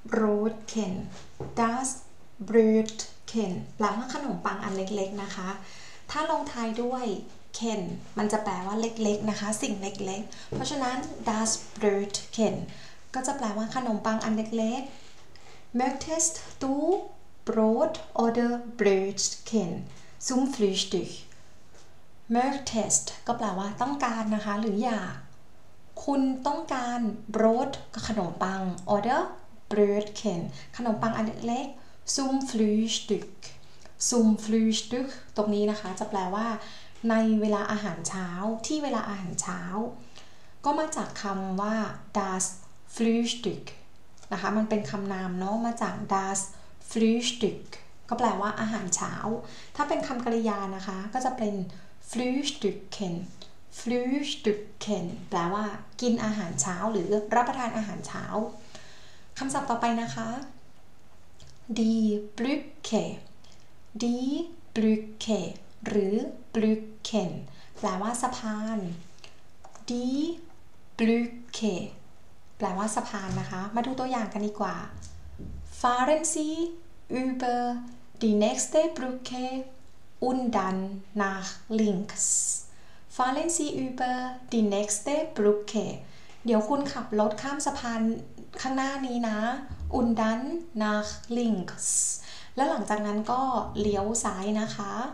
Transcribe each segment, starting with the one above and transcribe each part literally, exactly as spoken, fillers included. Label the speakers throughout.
Speaker 1: Brötchen das Brötchen แปลว่าขนมปังอันเล็กๆนะคะถ้าลงท้ายด้วยเคนมันจะแปลว่าเล็กๆนะคะสิ่งเล็กๆเพราะฉะนั้น das Brötchen ก็จะแปลว่าขนมปังอันเล็กๆ Möchtest du Brot oder Brötchen zum Frühstück Möchtest ก็แปลว่าต้องการนะคะหรืออยากคุณต้องการ Brot ก็ขนมปัง oder Brötchen ขนมปังอันเล็กๆ zum Frühstück zum Frühstück ตรงนี้นะคะจะแปลว่าในเวลาอาหารเช้าที่เวลาอาหารเช้าก็มาจากคำว่า das Frühstück นะคะมันเป็นคำนามเนาะมาจาก das Frühstück ก็แปลว่าอาหารเช้าถ้าเป็นคำกริยานะคะก็จะเป็น Frühstücken Frühstücken แปลว่ากินอาหารเช้าหรือรับประทานอาหารเช้าคำศัพท์ต่อไปนะคะ die Brücke die Brücke หรือ Brücken แปลว่าสะพาน die Brücke แปลว่าสะพานนะคะมาดูตัวอย่างกันดีกว่า fahren Sie über die nächste Brücke und dann nach links fahren Sie über die nächste Brücke เดี๋ยวคุณขับรถข้ามสะพานข้างหน้านี้นะ und dann nach links แล้วหลังจากนั้นก็เลี้ยวซ้ายนะคะ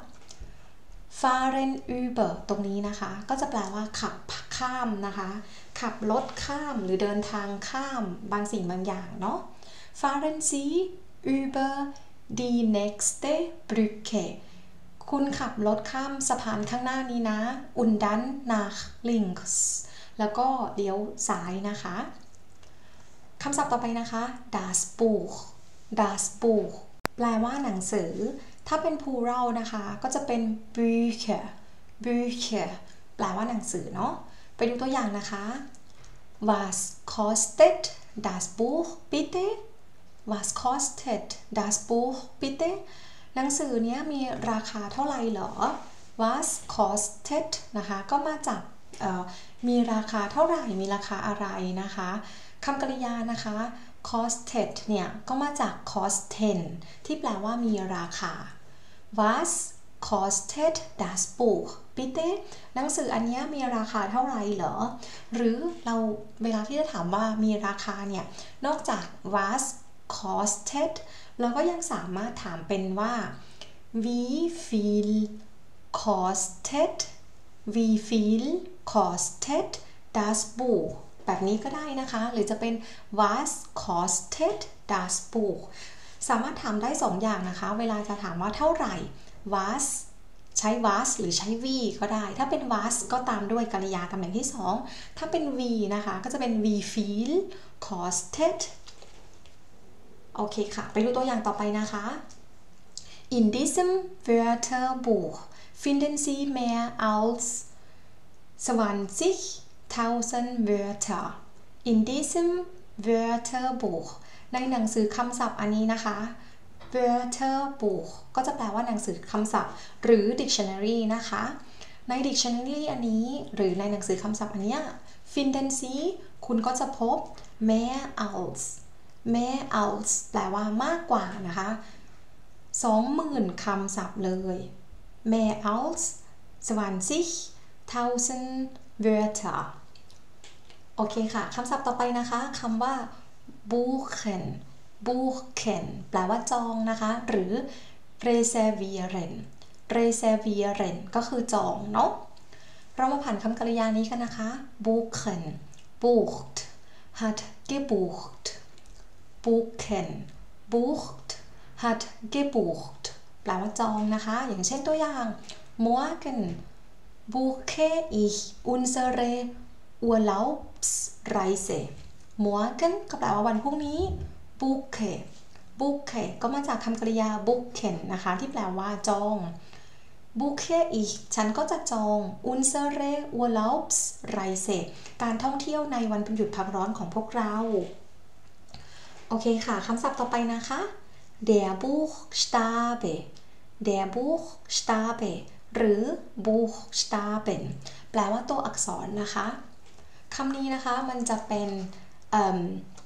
Speaker 1: fahren über ตรงนี้นะคะก็จะแปลว่าขับข้ามนะคะขับรถข้ามหรือเดินทางข้ามบางสิ่งบางอย่างเนาะ fahren Sie über die nächste Brücke คุณขับรถข้ามสะพานข้างหน้านี้นะ und dann nach links แล้วก็เลี้ยวซ้ายนะคะคำศัพท์ต่อไปนะคะ das Buch das Buch แปลว่าหนังสือถ้าเป็น plural นะคะก็จะเป็น Bücher Bücher แปลว่าหนังสือเนาะไปดูตัวอย่างนะคะ Was kostet das Buch bitte Was kostet das Buch bitte หนังสือเนี้ยมีราคาเท่าไหร่หรอ Was kostet นะคะก็มาจากมีราคาเท่าไหร่มีราคาอะไรนะคะคำกริยานะคะ kostet เนี่ยก็มาจาก kosten ที่แปลว่ามีราคา Was kostet das Buch bitte หนังสืออันนี้มีราคาเท่าไหร่เหรอหรือเราเวลาที่จะถามว่ามีราคาเนี่ยนอกจาก was kostet เราก็ยังสามารถถามเป็นว่า wie viel kostet wie viel kostet das Buch แบบนี้ก็ได้นะคะหรือจะเป็น was kostet das Buch สามารถถามได้สองอย่างนะคะเวลาจะถามว่าเท่าไหร่ was ใช้ was หรือใช้ wie ก็ได้ถ้าเป็น was ก็ตามด้วยกริยาตำแหน่งที่สองถ้าเป็น wie นะคะก็จะเป็น wie viel kostet โอเคค่ะไปดูตัวอย่างต่อไปนะคะ In diesem Wörterbuch finden Sie mehr als zwanzigtausend Wörter in diesem Wörterbuch ในหนังสือคำศัพท์อันนี้นะคะ Wörterbuch ก็จะแปลว่าหนังสือคำศัพท์หรือ dictionary นะคะใน dictionary อันนี้หรือในหนังสือคำศัพท์อันนี้ finden Sie คุณก็จะพบ mehr als mehr als แปลว่ามากกว่านะคะสองหมื่นคำศัพท์เลย mehr als zwanzigtausend Wörter โอเคค่ะคำศัพท์ต่อไปนะคะคำว่า buchen buchen แปลว่าจองนะคะหรือ reservieren reservieren ก็คือจองเนาะเรามาผ่านคำกริยานี้กันนะคะ buchen bucht hat gebucht buchen bucht hat gebucht แปลว่าจองนะคะอย่างเช่นตัวอย่าง morgen buche ich unsere Urlaubsreise morgen ก็แปลว่าวันพรุ่งนี้ buche buche ก็มาจากคำกริยา buchen นะคะที่แปลว่าจอง buche ich ฉันก็จะจอง unsere Urlaubsreise การท่องเที่ยวในวันหยุดพักร้อนของพวกเราโอเคค่ะคำศัพท์ต่อไปนะคะ der Buchstabe der Buchstabe หรือ Buchstaben แปลว่าตัวอักษรนะคะคำนี้นะคะมันจะเป็น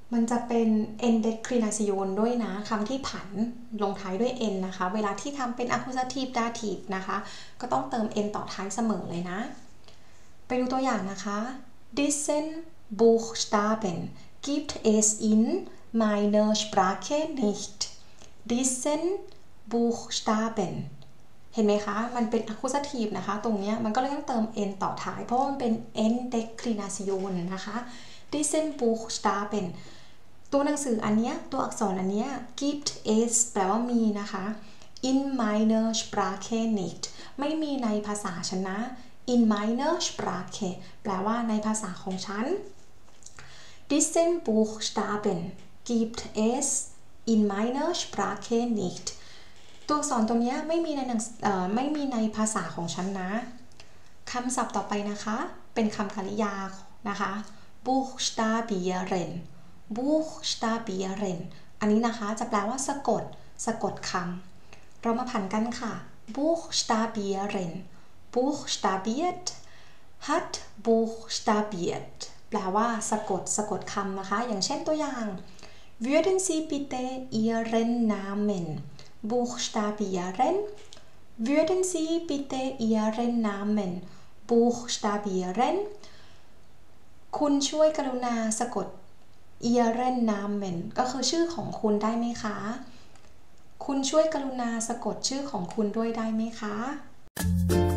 Speaker 1: มันจะเป็น Endeklination ด้วยนะคำที่ผันลงท้ายด้วย n นะคะเวลาที่ทำเป็น accusative dative นะคะก็ต้องเติม n ต่อท้ายเสมอเลยนะไปดูตัวอย่างนะคะ Diesen Buchstaben gibt es in meiner Sprache nicht Diesen Buchstaben เห็นไหมคะมันเป็น accusative นะคะตรงนี้มันก็เลยต้องเติม n ต่อท้ายเพราะมันเป็น Endeklination นะคะ Diesen Buchstaben ตัวหนังสืออันเนี้ยตัวอักษรอันเนี้ย gibt es แปลว่ามีนะคะ in meiner Sprache nicht ไม่มีในภาษาฉันนะ in meiner Sprache แปลว่าในภาษาของฉัน Diesen Buchstaben gibt es in meiner Sprache nicht ตัวอักษรตัวนี้ไม่มีในหนังเอ่อไม่มีในภาษาของฉันนะคำศัพท์ต่อไปนะคะเป็นคำกริยานะคะ buchstabieren buchstabieren อันนี้นะคะจะแปลว่าสะกดสะกดคำเรามาผันกันค่ะ buchstabieren buchstabiert hat buchstabiert แปลว่าสะกดสะกดคำนะคะอย่างเช่นตัวอย่าง würden Sie bitte Ihren Namen buchstabieren würden Sie bitte Ihren Namen buchstabieren คุณช่วยกรุณาสะกด Ihren Namen ก็คือชื่อของคุณได้ไหมคะคุณช่วยกรุณาสะกดชื่อของคุณด้วยได้ไหมคะ